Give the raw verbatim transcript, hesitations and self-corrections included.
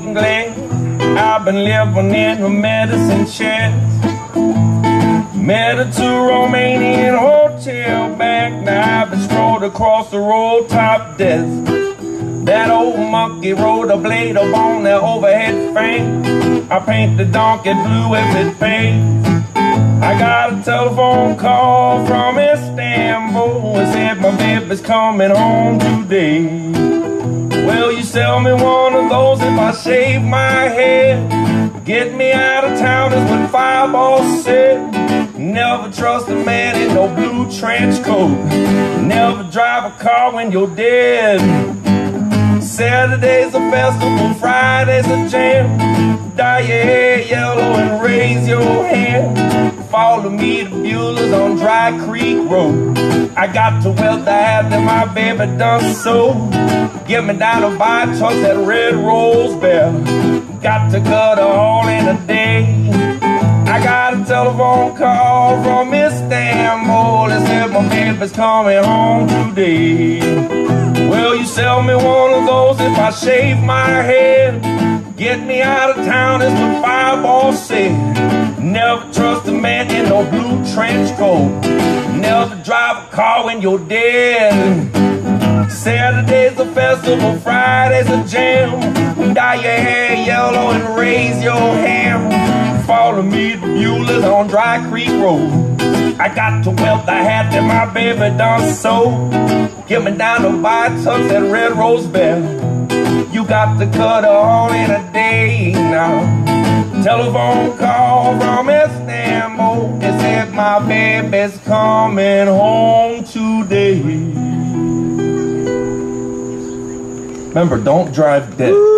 looking glad. I've been living in a medicine chest. Met her to Romanian hotel back. Now I've been strolled across the road top desk. That old monkey rode a blade up on that overhead frame. I paint the donkey blue if it pays. I got a telephone call from Istanbul. It said my baby's coming home today. Will you sell me one of those if I shave my head? Get me out of town is what Fireball said. Never trust a man in no blue trench coat. Never drive a car when you're dead. Saturday's a festival, Friday's a jam. Dye your hair yellow and raise your hand. Follow me to Beulah's on Dry Creek Road. I got to weld the hat that my baby done so. Get me down to buy trucks at Red Rose Bell. Got to cut a haul in a day. I got a telephone call from Istanbul. It said my baby's coming home today. Will you sell me one of those if I shave my head? Get me out of town is what Fireball said. Never trust a man in no blue trench coat. Never drive a car when you're dead. Saturday's a festival, Friday's a jam. Dye your hair yellow and raise your hand. Follow me to Beulah's on Dry Creek Road. I got to weld the hat that my baby done so. Get me down to buy tucks at Red Rose Bell. You got to cut a haul in a day now. Telephone call from Istanbul. It said my baby's coming home today. Remember, don't drive dead.